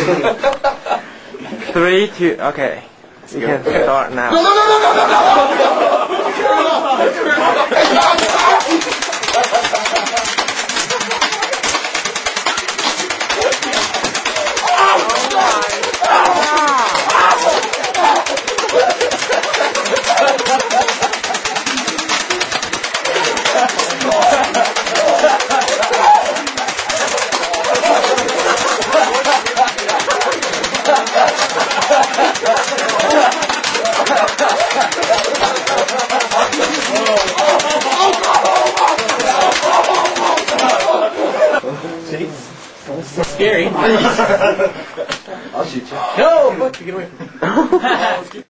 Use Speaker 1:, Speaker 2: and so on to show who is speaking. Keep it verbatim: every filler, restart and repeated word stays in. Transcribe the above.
Speaker 1: Three, two, okay. You can start now.
Speaker 2: No, no, no, no, no, no,
Speaker 3: It's scary.
Speaker 2: I'll shoot you.
Speaker 3: No! Fuck, get away from me.